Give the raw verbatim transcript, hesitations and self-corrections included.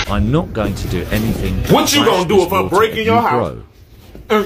I'm not going to do anything. What you gonna do if I break in your house? Uh,